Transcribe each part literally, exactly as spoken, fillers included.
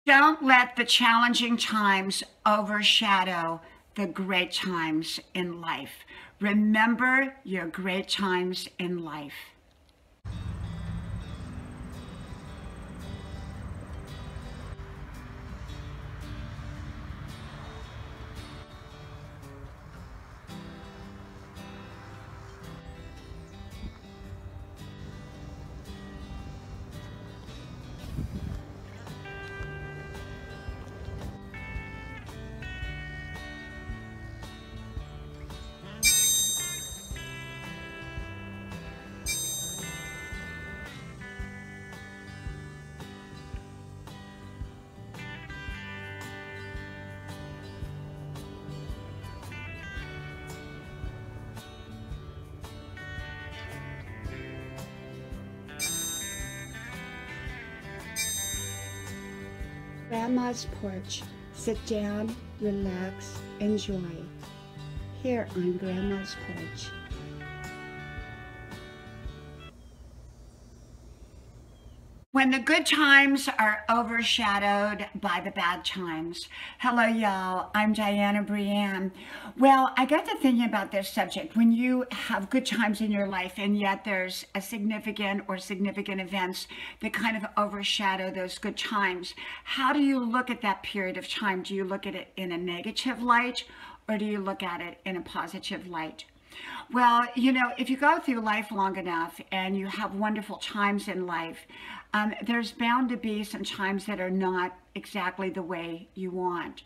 Don't let the challenging times overshadow the great times in life. Remember your great times in life. Grandma's porch. Sit down, relax, enjoy. Here on Grandma's porch. When the good times are overshadowed by the bad times. Hello, y'all. I'm Diana Brienne. Well, I got to thinking about this subject. When you have good times in your life and yet there's a significant or significant events that kind of overshadow those good times, how do you look at that period of time? Do you look at it in a negative light or do you look at it in a positive light? Well, you know, if you go through life long enough and you have wonderful times in life, um, there's bound to be some times that are not exactly the way you want.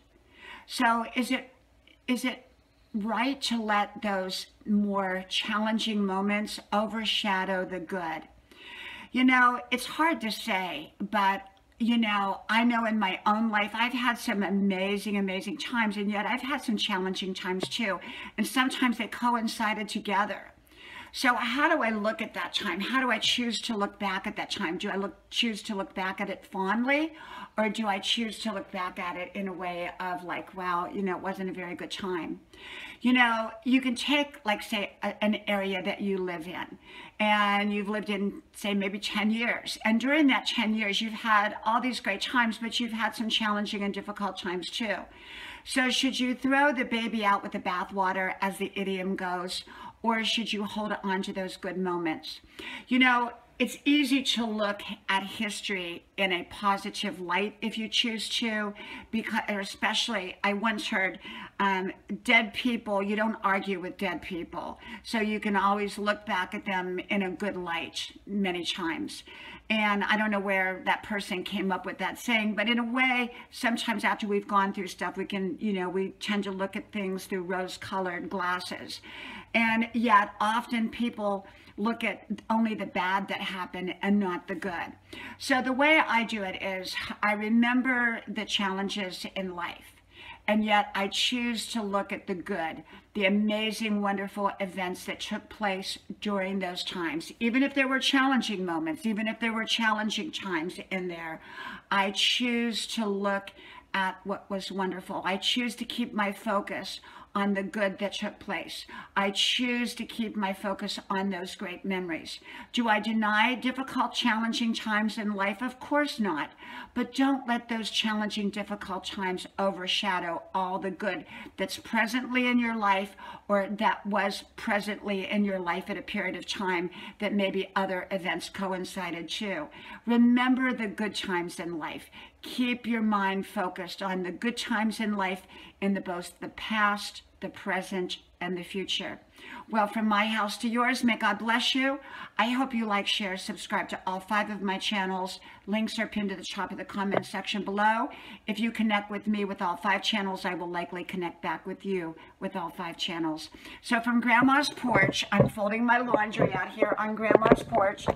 So is it is it right to let those more challenging moments overshadow the good? You know, it's hard to say, but you know, I know in my own life, I've had some amazing, amazing times, and yet I've had some challenging times too. And sometimes they coincided together. So how do I look at that time? How do I choose to look back at that time? Do I look, choose to look back at it fondly? Or do I choose to look back at it in a way of like, well, you know, it wasn't a very good time? You know, you can take, like, say, a, an area that you live in, and you've lived in, say, maybe ten years. And during that ten years, you've had all these great times, but you've had some challenging and difficult times too. So should you throw the baby out with the bathwater, as the idiom goes, or should you hold on to those good moments? You know, it's easy to look at history in a positive light if you choose to, because, or especially, I once heard, um, dead people, you don't argue with dead people. So you can always look back at them in a good light many times. And I don't know where that person came up with that saying, but in a way, sometimes after we've gone through stuff, we can, you know, we tend to look at things through rose-colored glasses. And yet often people look at only the bad that happened and not the good. So the way I do it is I remember the challenges in life, and yet I choose to look at the good, the amazing, wonderful events that took place during those times. Even if there were challenging moments, even if there were challenging times in there, I choose to look at what was wonderful. I choose to keep my focus on the good that took place. I choose to keep my focus on those great memories. Do I deny difficult, challenging times in life? Of course not. But don't let those challenging, difficult times overshadow all the good that's presently in your life, or that was presently in your life at a period of time that maybe other events coincided too. Remember the good times in life. Keep your mind focused on the good times in life in the both the past, the present, and the future. Well, from my house to yours, may God bless you. I hope you like, share, subscribe to all five of my channels. Links are pinned to the top of the comment section below. If you connect with me with all five channels, I will likely connect back with you with all five channels. So from Grandma's porch, I'm folding my laundry out here on Grandma's porch.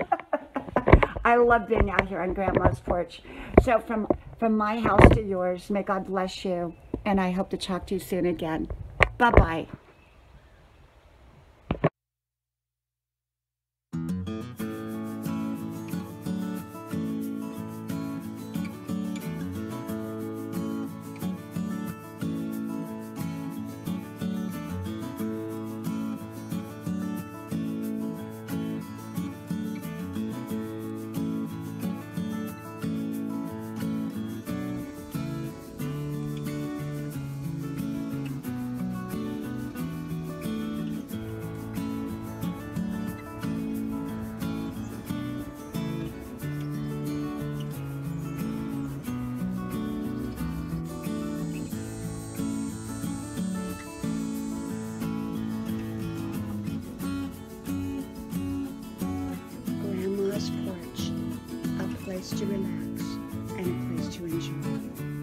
I love being out here on Grandma's porch. So from, from my house to yours, may God bless you. And I hope to talk to you soon again. Bye-bye. place to relax and a place to enjoy.